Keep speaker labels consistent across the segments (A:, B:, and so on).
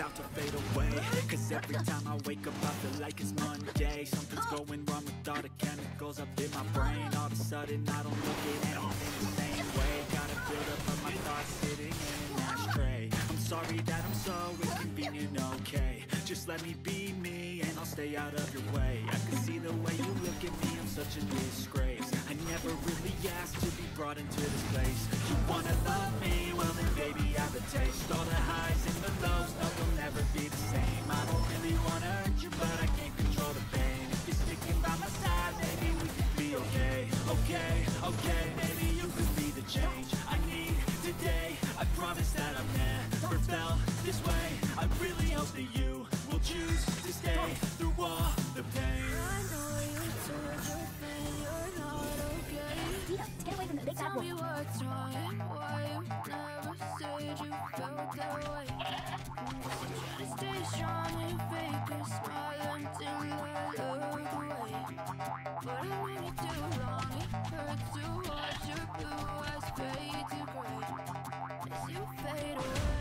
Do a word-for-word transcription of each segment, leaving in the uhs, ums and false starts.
A: about to fade away, cause every time I wake up I feel like it's Monday. Something's going wrong with all the chemicals up in my brain. All of a sudden I don't look at anything the same way. Gotta build up of my thoughts sitting in an ashtray. I'm sorry that I'm so inconvenient, okay? Just let me be me and I'll stay out of your way. I can see the way you look at me, I'm such a disgrace. I never really asked to be brought into this place. You wanna love me? Well then baby I have a taste. All the highs and the lows, no you'll never be the same. I don't really wanna hurt you but I can't control the pain. If you're sticking by my side, maybe we could be okay. Okay, okay, maybe you could be the change I need today. I promise that I've never felt this way. I really hope that you will choose to stay through all the pain.
B: I know you told your friend you're not okay.
C: Get away from the big
B: Tell
C: bad
B: me
C: wolf.
B: what's wrong and why you never said you felt that way. Try to stay strong and fake a smile until I look away. But I waited too long, it hurts to watch your blue eyes fade to gray as you fade away.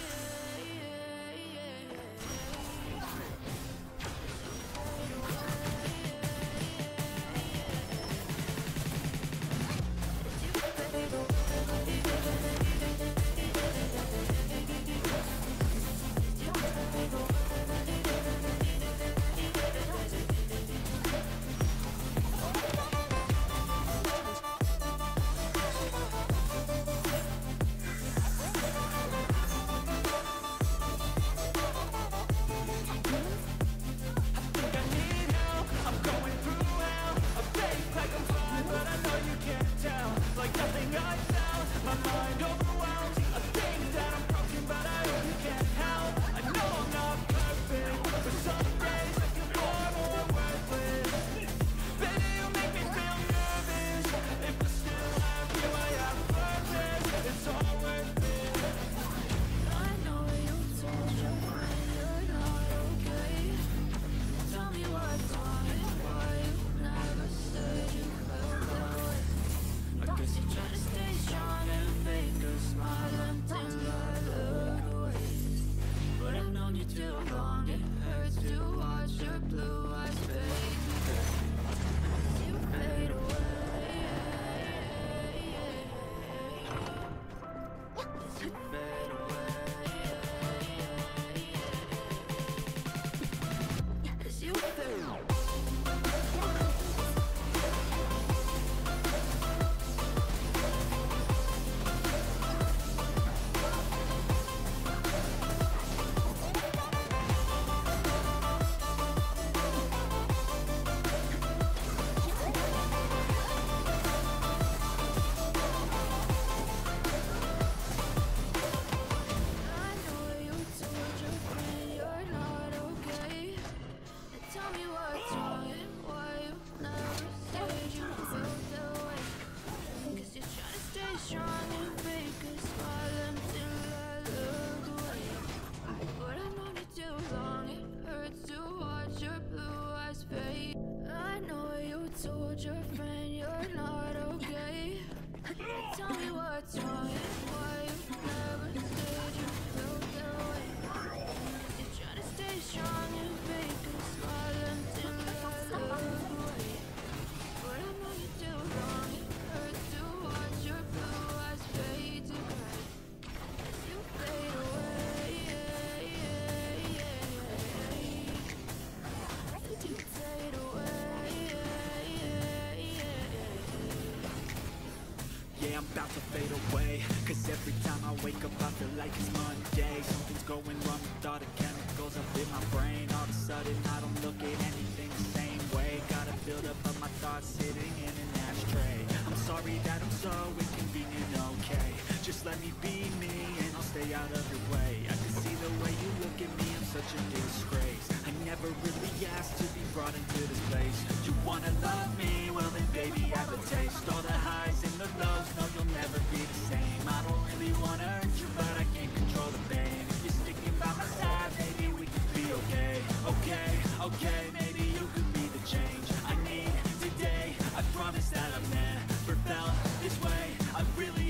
A: I'm about to fade away, cause every time I wake up I feel like it's Monday. Something's going wrong with all the chemicals up in my brain. All of a sudden I don't look at anything the same way. Gotta build up of my thoughts sitting in an ashtray. I'm sorry that I'm so inconvenient, okay? Just let me be me and I'll stay out of your way. I can see the way you look at me, I'm such a disgrace. I never really asked to be brought into this place. You wanna love me? Well then baby I have a taste. All the highs and the lows, no you'll never be the same. I don't really wanna hurt you but I can't control the pain. If you're sticking by my side, maybe we could be okay. Okay, okay, maybe you could be the change I need today. I promise that I've never felt this way. I really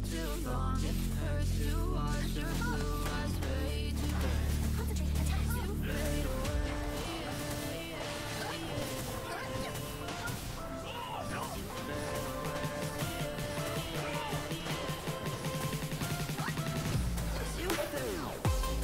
B: too long. It hurts to watch your blue eyes fade to gray.
C: Concentrate, attack.
B: You fade away. You fade away.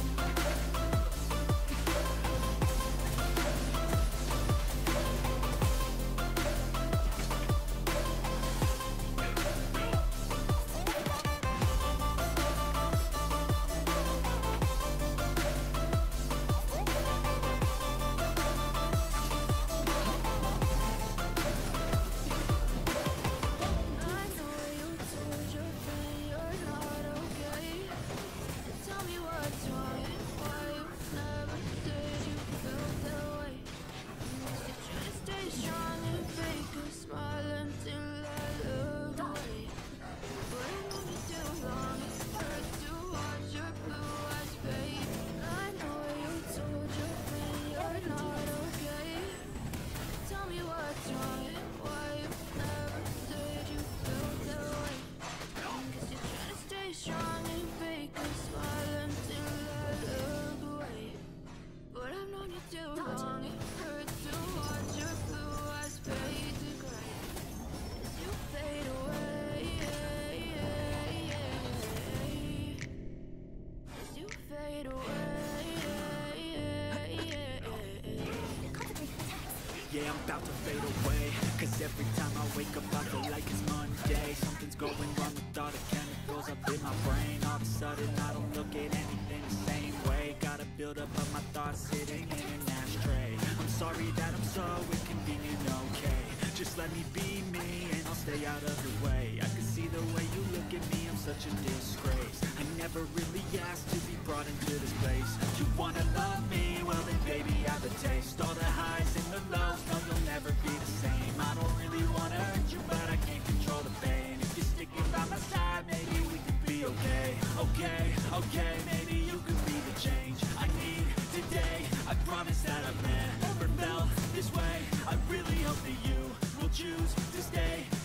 A: Yeah, I'm about to fade away, cause every time I wake up I feel like it's Monday. Something's going wrong with all the chemicals up in my brain. All of a sudden I don't look at anything the same way. Gotta build up of my thoughts sitting in an ashtray. I'm sorry that I'm so inconvenient, okay. Just let me be me and I'll stay out of your way. I can see the way you look at me, I'm such a disgrace. I never really asked to be brought into this place. You wanna love me? Well then baby I have a taste. All the highs and the lows, no you'll never be the same. I don't really wanna hurt you but I can't control the pain. If you're sticking by my side maybe we could be okay. Okay, okay, maybe you could be the change I need today. I promise that I've never felt this way. I really hope that you will choose to stay.